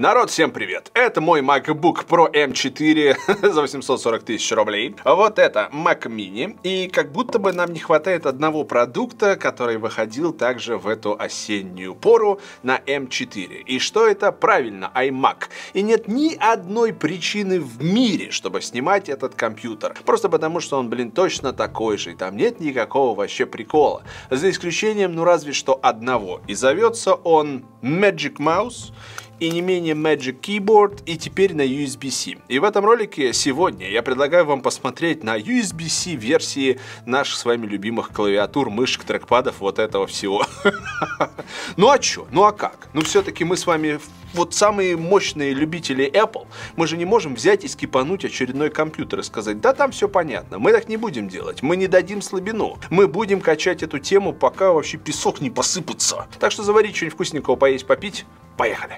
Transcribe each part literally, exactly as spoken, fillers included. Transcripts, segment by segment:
Народ, всем привет! Это мой MacBook Pro эм четыре за восемьсот сорок тысяч рублей. Вот это Mac Mini. И как будто бы нам не хватает одного продукта, который выходил также в эту осеннюю пору на эм четыре. И что это? Правильно, iMac. И нет ни одной причины в мире, чтобы снимать этот компьютер. Просто потому, что он, блин, точно такой же. И там нет никакого вообще прикола. За исключением, ну разве что одного. И зовется он Magic Mouse. И не менее Magic Keyboard, и теперь на ю эс би-C. И в этом ролике сегодня я предлагаю вам посмотреть на ю эс би-C версии наших с вами любимых клавиатур, мышек, трекпадов, вот этого всего. Ну а чё? Ну а как? Ну все-таки мы с вами вот самые мощные любители Apple. Мы же не можем взять и скипануть очередной компьютер и сказать: да там все понятно. Мы так не будем делать. Мы не дадим слабину. Мы будем качать эту тему, пока вообще песок не посыпется. Так что заварить что-нибудь вкусненького, поесть, попить. Поехали!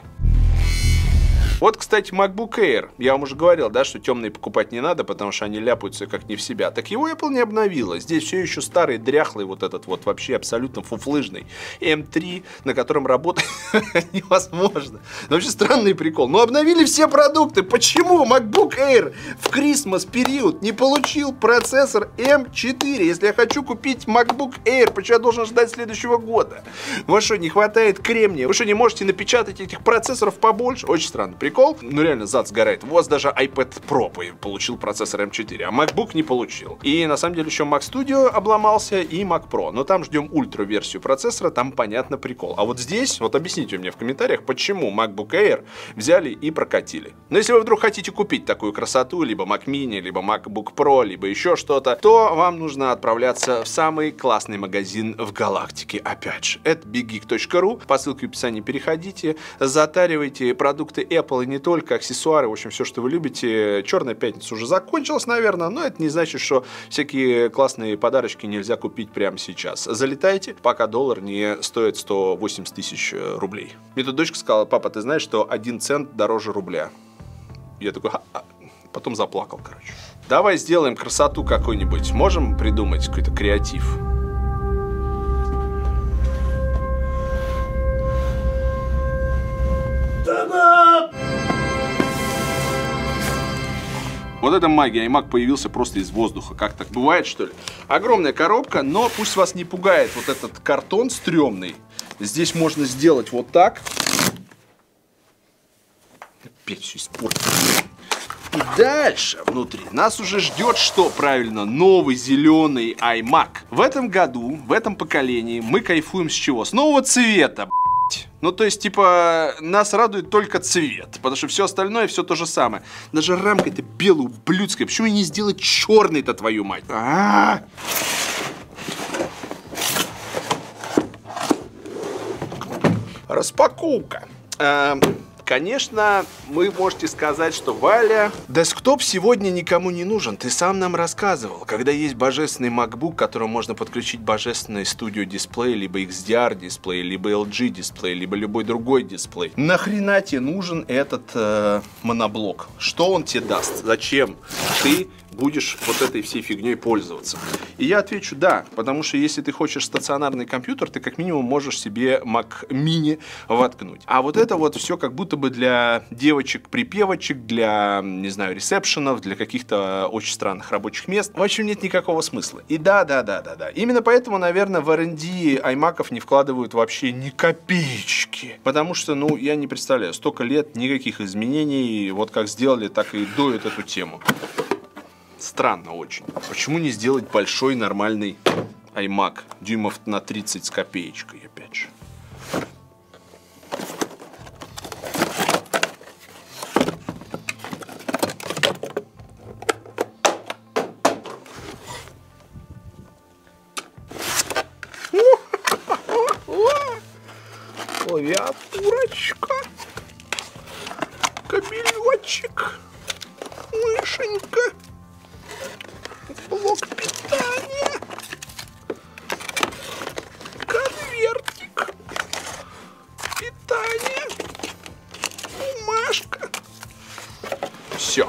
Вот, кстати, MacBook Air. Я вам уже говорил, да, что темные покупать не надо, потому что они ляпаются как не в себя. Так его Apple не обновила. Здесь все еще старый, дряхлый, вот этот вот вообще абсолютно фуфлыжный эм три, на котором работать невозможно. Но вообще странный прикол. Но обновили все продукты. Почему MacBook Air в Christmas период не получил процессор эм четыре? Если я хочу купить MacBook Air, почему я должен ждать следующего года? Вам что, не хватает кремния? Вы что, не можете напечатать этих процессоров побольше? Очень странный прикол. Ну реально зад сгорает. У вас даже iPad Pro получил процессор эм четыре, а MacBook не получил. И на самом деле еще Mac Studio обломался и Mac Pro. Но там ждем ультра версию процессора, там понятно прикол. А вот здесь, вот объясните мне в комментариях, почему MacBook Air взяли и прокатили. Но если вы вдруг хотите купить такую красоту, либо Mac Mini, либо MacBook Pro, либо еще что-то, то вам нужно отправляться в самый классный магазин в галактике. Опять же, это биг гик точка ру. По ссылке в описании переходите, затаривайте продукты Apple и не только, аксессуары, в общем, все, что вы любите. Черная пятница уже закончилась, наверное, но это не значит, что всякие классные подарочки нельзя купить прямо сейчас. Залетайте, пока доллар не стоит сто восемьдесят тысяч рублей. Мне тут дочка сказала: папа, ты знаешь, что один цент дороже рубля? Я такой: ха-ха. Потом заплакал, короче. Давай сделаем красоту какую-нибудь. Можем придумать какой-то креатив? Вот это магия, iMac появился просто из воздуха. Как так бывает, что ли? Огромная коробка, но пусть вас не пугает вот этот картон стрёмный. Здесь можно сделать вот так. Опять все испортил. И дальше внутри нас уже ждет, что правильно, новый зеленый iMac. В этом году, в этом поколении мы кайфуем с чего? С нового цвета. Ну, то есть, типа, нас радует только цвет, потому что все остальное, все то же самое. Даже рамка-то белая, ублюдская. Почему не сделать черный-то, твою мать? А-а-а! Распаковка. А Конечно, вы можете сказать, что Валя, десктоп сегодня никому не нужен. Ты сам нам рассказывал, когда есть божественный MacBook, к которому можно подключить божественный Studio дисплей, либо икс ди ар дисплей, либо эл джи дисплей, либо любой другой дисплей. Нахрена тебе нужен этот э, моноблок? Что он тебе даст? Зачем ты будешь вот этой всей фигней пользоваться? И я отвечу: да, потому что если ты хочешь стационарный компьютер, ты как минимум можешь себе Mac Mini воткнуть. А вот это вот все как будто бы для девочек-припевочек, для, не знаю, ресепшенов, для каких-то очень странных рабочих мест. В общем, нет никакого смысла. И да, да, да, да, да. Именно поэтому, наверное, в ар энд ди iMac'ов не вкладывают вообще ни копеечки. Потому что, ну, я не представляю, столько лет никаких изменений, вот как сделали, так и доют эту тему. Странно очень. Почему не сделать большой нормальный iMac? Дюймов на тридцать с копеечкой, опять же. Клавиатурочка. Кабелечек. Мышенька. Блок питания. Конвертик. Питание. Бумажка. Все.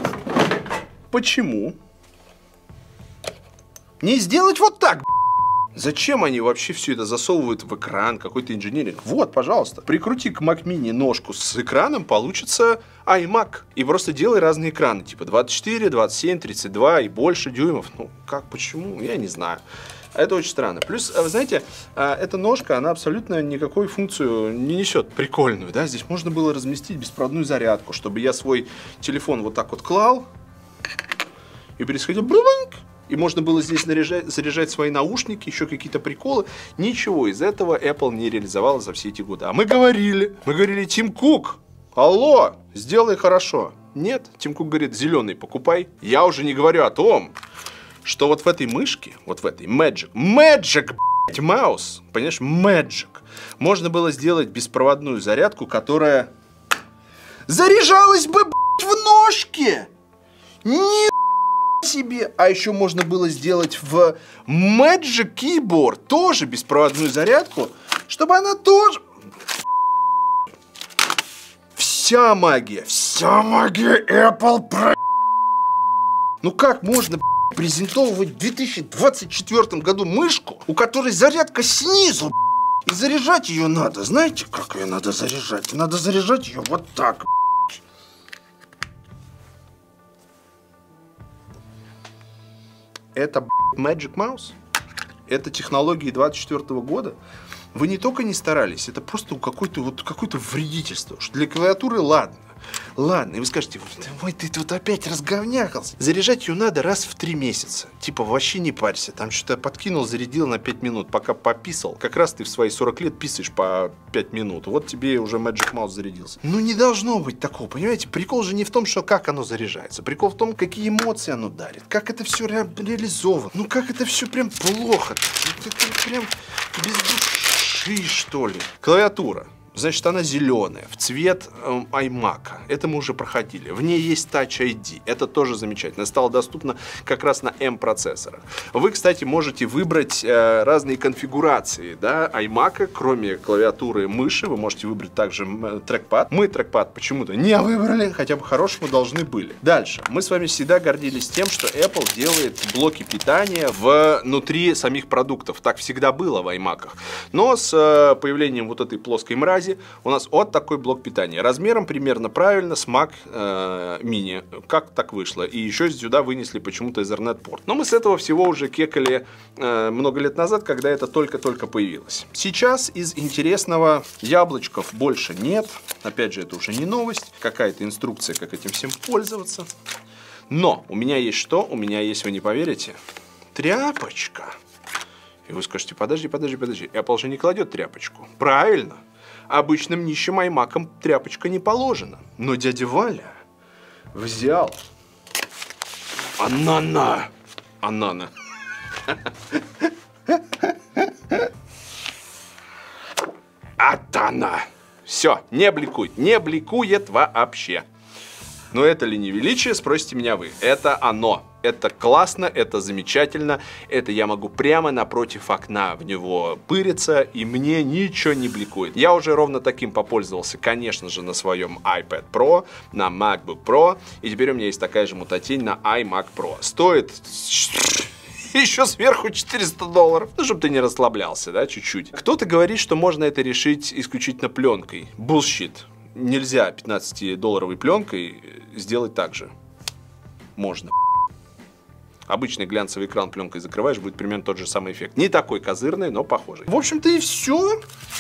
Почему не сделать вот так? Зачем они вообще все это засовывают в экран, какой-то инженеринг? Вот, пожалуйста, прикрути к Mac Mini ножку с экраном, получится iMac. И просто делай разные экраны, типа двадцать четыре, двадцать семь, тридцать два и больше дюймов. Ну, как, почему, я не знаю. Это очень странно. Плюс, вы знаете, эта ножка, она абсолютно никакой функцию не несет прикольную, да? Здесь можно было разместить беспроводную зарядку, чтобы я свой телефон вот так вот клал, и происходил... И можно было здесь заряжать, заряжать свои наушники, еще какие-то приколы. Ничего из этого Apple не реализовала за все эти годы. А мы говорили, мы говорили, Тим Кук, алло, сделай хорошо. Нет, Тим Кук говорит, зеленый покупай. Я уже не говорю о том, что вот в этой мышке, вот в этой Magic, Magic, блядь, Mouse, понимаешь, Magic, можно было сделать беспроводную зарядку, которая заряжалась бы, блядь, в ножке. Ни себе. А еще можно было сделать в Magic Keyboard тоже беспроводную зарядку, чтобы она тоже... Вся магия, вся магия Apple про... Ну как можно презентовывать в две тысячи двадцать четвёртом году мышку, у которой зарядка снизу, и заряжать ее надо? Знаете, как ее надо заряжать? Надо заряжать ее вот так. Это Magic Mouse, это технологии двадцать четвёртого года. Вы не только не старались, это просто какое-то вот какое-то вредительство. Что для клавиатуры ладно. Ладно, и вы скажете, ой, ты тут опять разговнякался. Заряжать ее надо раз в три месяца. Типа, вообще не парься. Там что-то подкинул, зарядил на пять минут, пока пописал. Как раз ты в свои сорок лет писаешь по пять минут. Вот тебе уже Magic Mouse зарядился. Ну, не должно быть такого, понимаете? Прикол же не в том, что как оно заряжается. Прикол в том, какие эмоции оно дарит. Как это все ре реализовано. Ну, как это все прям плохо. Это прям без души, что ли. Клавиатура. Значит, она зеленая, в цвет э, iMac. Это мы уже проходили. В ней есть Touch ай ди. Это тоже замечательно. Стало доступно как раз на M-процессорах. Вы, кстати, можете выбрать э, разные конфигурации, да, iMac, кроме клавиатуры и мыши. Вы можете выбрать также э, трекпад. Мы трекпад почему-то не выбрали, хотя бы хорошему должны были. Дальше. Мы с вами всегда гордились тем, что Apple делает блоки питания внутри самих продуктов. Так всегда было в iMac'ах. Но с э, появлением вот этой плоской мрази у нас вот такой блок питания. Размером примерно правильно с Mac э, Mini. Как так вышло? И еще сюда вынесли почему-то Ethernet порт. Но мы с этого всего уже кекали э, много лет назад, когда это только-только появилось. Сейчас из интересного яблочков больше нет. Опять же, это уже не новость. Какая-то инструкция, как этим всем пользоваться. Но у меня есть что? У меня есть, вы не поверите, тряпочка. И вы скажете, подожди, подожди, подожди. Apple же не кладет тряпочку. Правильно. Обычным нищим iMac'ам тряпочка не положена. Но дядя Валя взял анана. Анана. Атана. Все, не бликует. Не бликует вообще. Но это ли не величие, спросите меня вы. Это оно. Это классно, это замечательно. Это я могу прямо напротив окна в него пыриться, и мне ничего не бликует. Я уже ровно таким попользовался, конечно же, на своем iPad Pro, на MacBook Pro. И теперь у меня есть такая же мутатень на iMac Pro. Стоит... еще сверху четыреста долларов. Ну, чтобы ты не расслаблялся, да, чуть-чуть. Кто-то говорит, что можно это решить исключительно пленкой. Bullshit. Нельзя пятнадцатидолларовой пленкой сделать так же. Можно. Обычный глянцевый экран пленкой закрываешь, будет примерно тот же самый эффект. Не такой козырный, но похожий. В общем-то и все.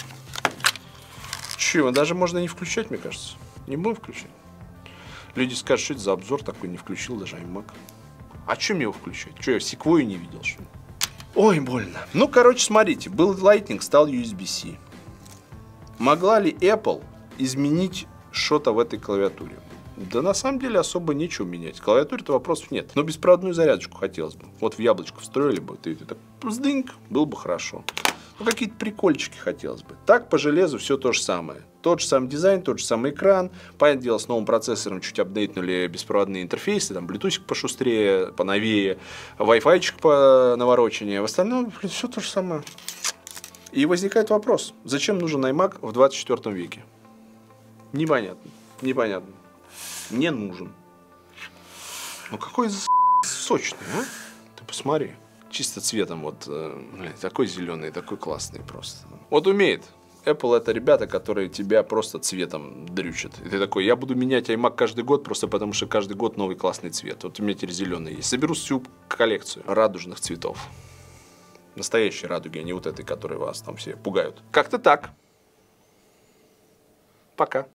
Чего, даже можно не включать, мне кажется. Не будем включать. Люди скажут, что это за обзор такой, не включил даже iMac. А чем его включать? Что, я секвою не видел, что ли? Ой, больно. Ну, короче, смотрите. Был Lightning, стал ю эс би-C. Могла ли Apple изменить что-то в этой клавиатуре? Да на самом деле особо нечего менять. В клавиатуре-то вопросов нет. Но беспроводную зарядочку хотелось бы. Вот в яблочко встроили бы, ты, ты так вздыньк, было бы хорошо. Ну какие-то прикольчики хотелось бы. Так по железу все то же самое. Тот же самый дизайн, тот же самый экран. Понятное дело, с новым процессором чуть апдейтнули беспроводные интерфейсы. Там блютусик пошустрее, поновее, вай-файчик по навороченнее. В остальном все то же самое. И возникает вопрос, зачем нужен iMac в двадцать четвёртом веке? Непонятно. Непонятно. Не нужен. Ну какой за сочный, а? Ты посмотри. чисто цветом вот, блин, такой зеленый, такой классный просто. Вот умеет. Apple — это ребята, которые тебя просто цветом дрючат. И ты такой, я буду менять iMac каждый год, просто потому что каждый год новый классный цвет. Вот у меня теперь зеленый есть. Соберу всю коллекцию радужных цветов. Настоящие радуги, а не вот этой, которые вас там все пугают. Как-то так. Пока.